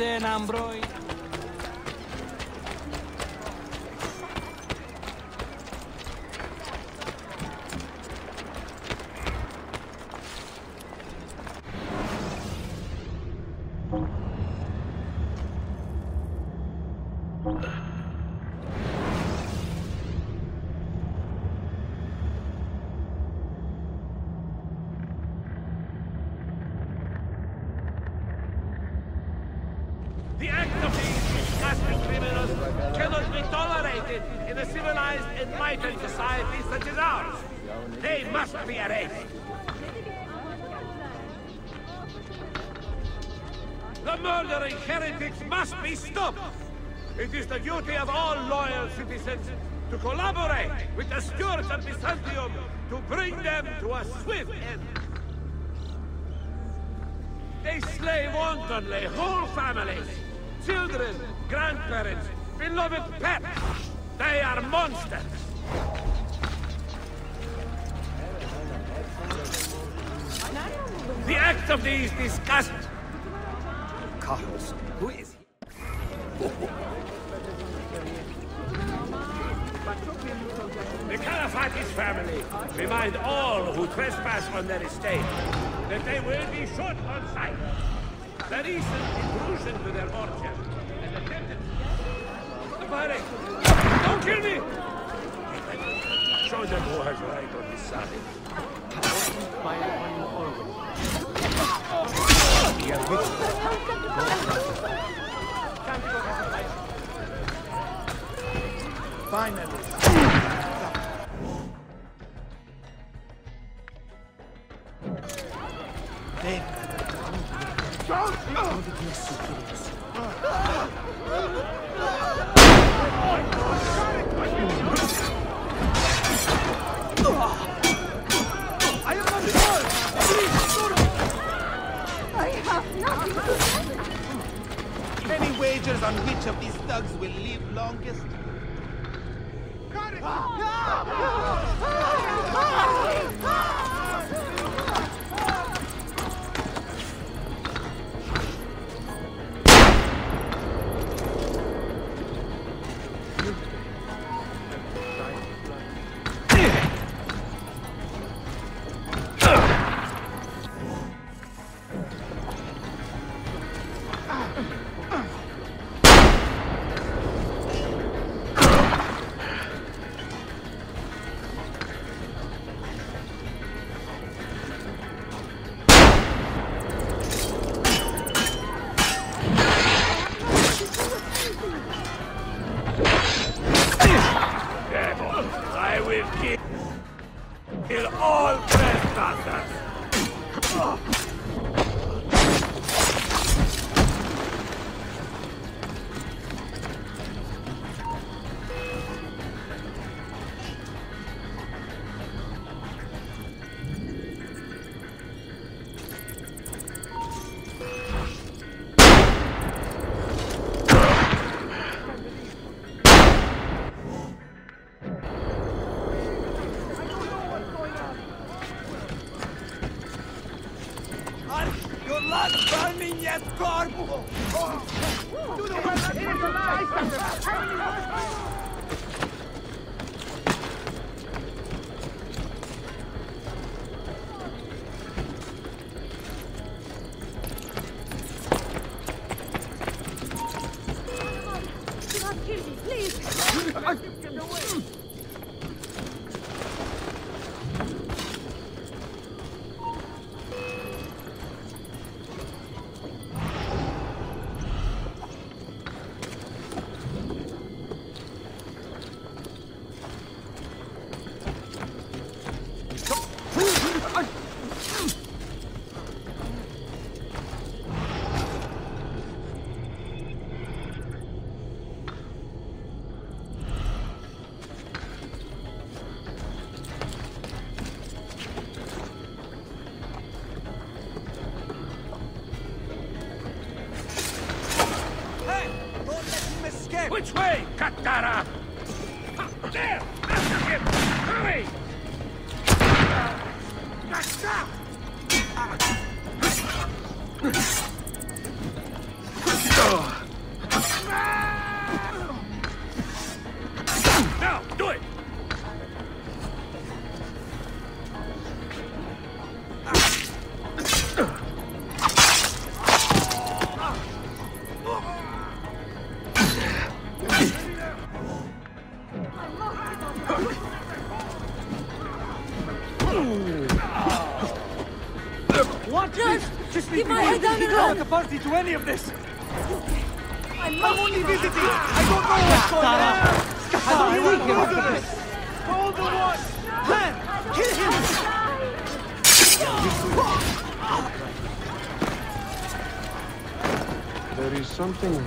den Ambroi. The act of these disgusting criminals cannot be tolerated in a civilized, enlightened society such as ours. They must be erased. The murdering heretics must be stopped. It is the duty of all loyal citizens to collaborate with the stewards of Byzantium to bring them to a swift end. They slay wantonly whole families, children, grandparents, beloved pets. They are monsters. The act of these disgust... Carlos, who is he? The Caliphate's family remind all who trespass on their estate that they will be shot on sight. The recent intrusion to their orchard and attempted... The firing! Don't kill me! Show them who has right on his side. Finally. Any wagers on which of these thugs will live longest? Kill all trespassers! Your last burning yet, Corpo! Do the well for your life! Do not kill me, please! Which way, Katara? There! After him! Hurry! Stop! Just keep my head down and don't run. want the party to any of this. I'm only visiting. I don't know what's going on. I will do this. Call the one. Man, kill him. There is something.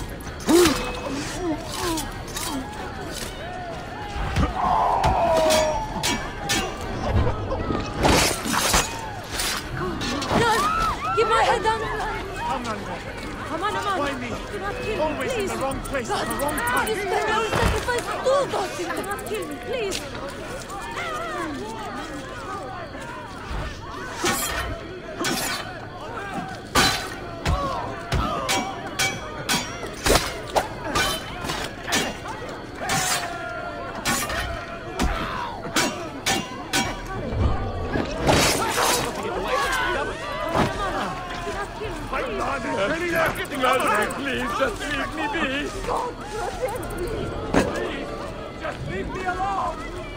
Keep my head down. Come on, Mother. Come on. Why me? Do not kill me, Always please. in the wrong place at the wrong God, time. you spend our sacrifice to do those things. Do not kill me, please. Please, just leave me be! Please, just leave me alone!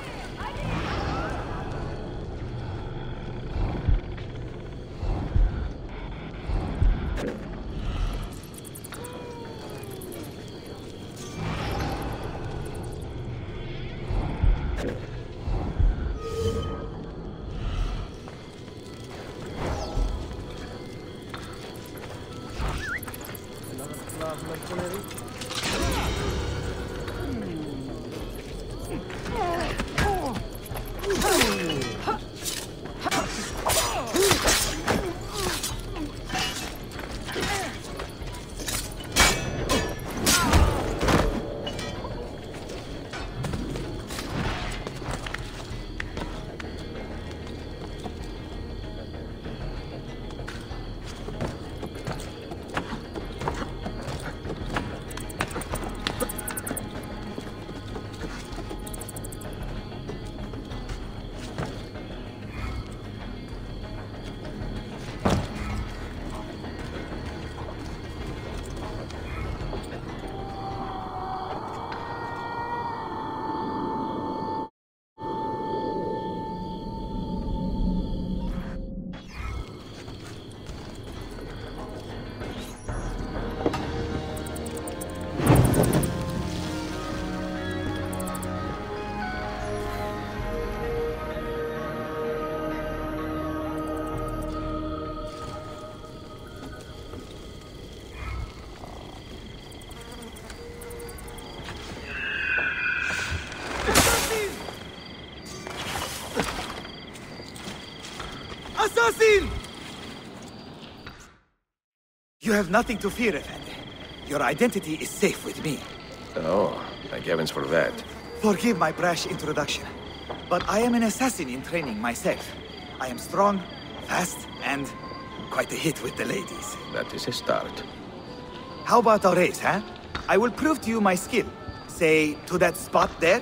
Assassin! You have nothing to fear, Effendi. Your identity is safe with me. Oh, thank heavens for that. Forgive my brash introduction, but I am an assassin in training myself. I am strong, fast, and quite a hit with the ladies. That is a start. How about a race, huh? I will prove to you my skill. Say, to that spot there?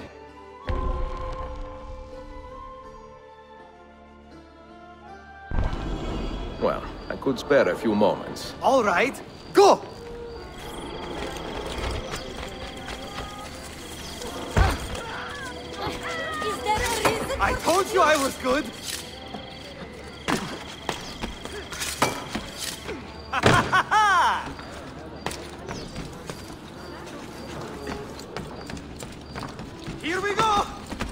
Well, I could spare a few moments. All right, go! Is there a reason? I told you I was good! Here we go!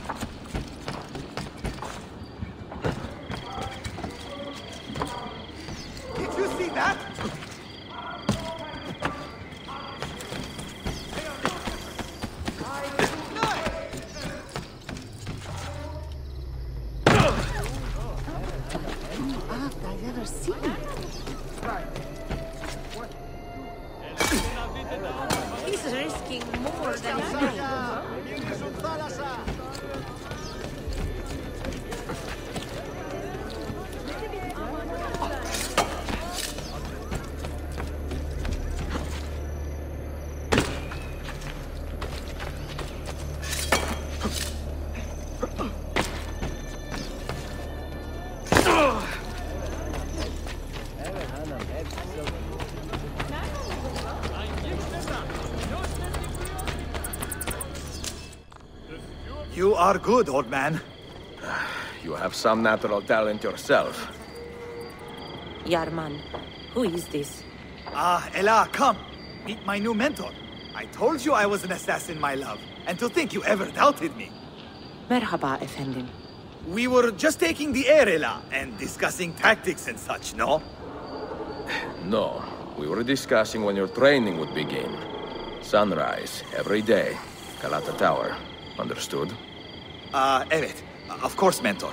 Did you see that? I've never seen it. He's risking more than I. You are good, old man. You have some natural talent yourself. Yarman, who is this? Ah, Ella, come. Meet my new mentor. I told you I was an assassin, my love. And to think you ever doubted me. Merhaba, efendim. We were just taking the air, Ella, and discussing tactics and such, no? No, we were discussing when your training would begin. Sunrise, every day. Galata Tower. Understood? Evet. Of course, mentor.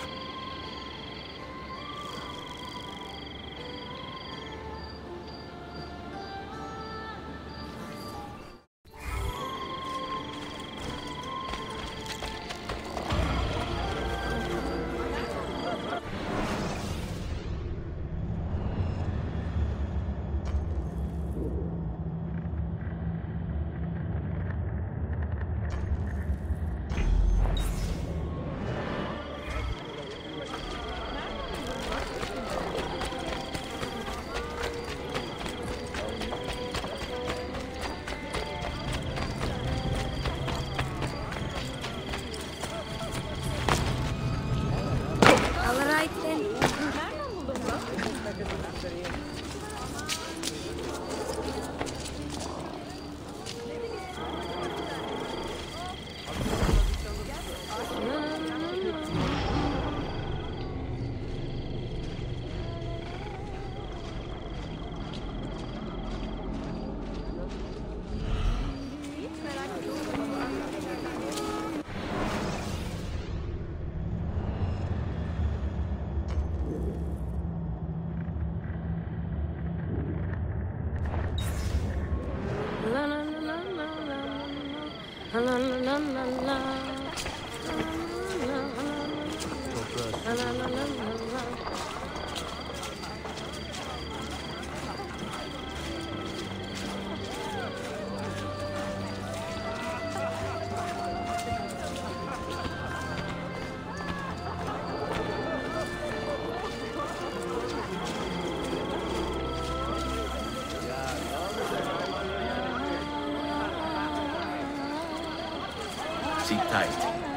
Sit tight.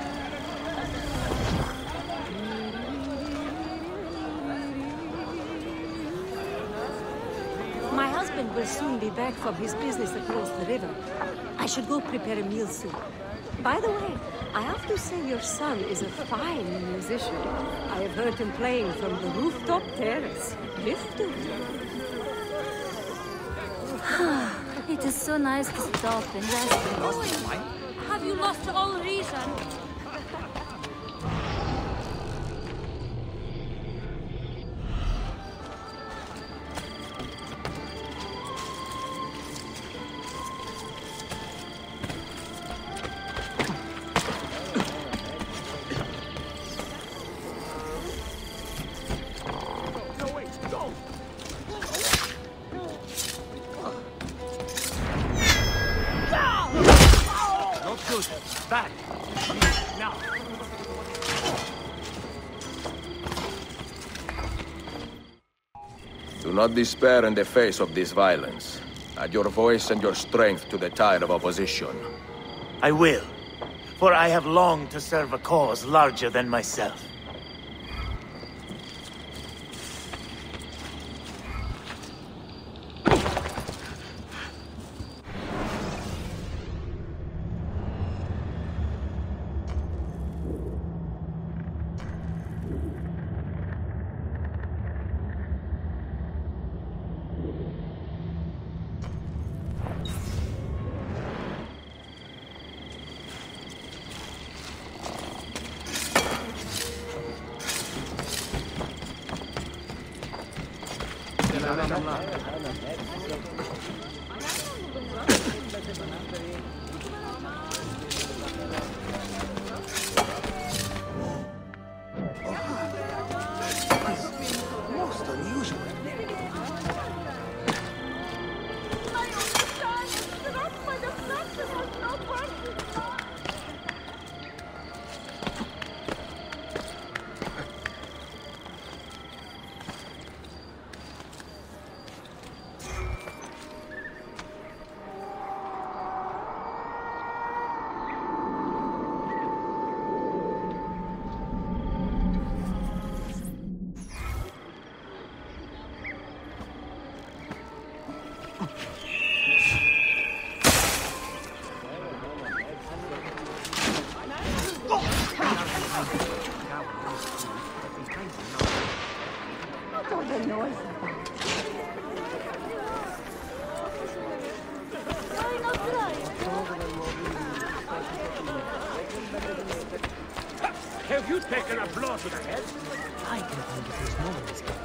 My husband will soon be back from his business across the river. I should go prepare a meal soon. By the way, I have to say your son is a fine musician. I have heard him playing from the rooftop terrace. Lifted. It is so nice to stop and rest. Have you lost all reason? Back! Now! Do not despair in the face of this violence. Add your voice and your strength to the tide of opposition. I will, for I have longed to serve a cause larger than myself. What's all the noise about? Have you taken a blow to the head? I can find if there's no one escape.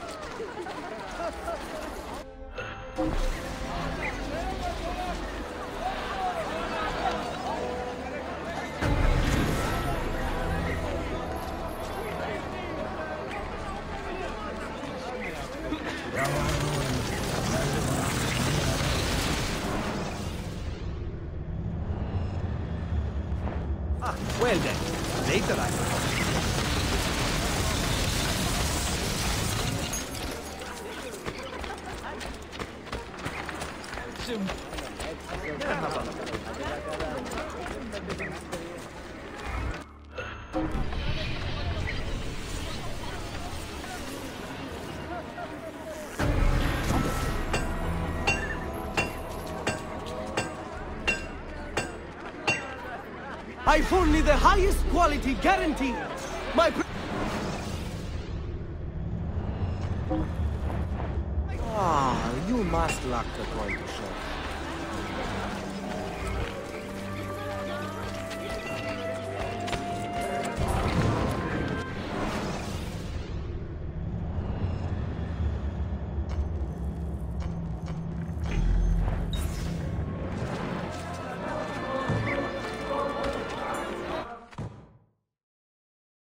Well then, later I suppose. I've only the highest quality guaranteed. My you must lock the coin to show.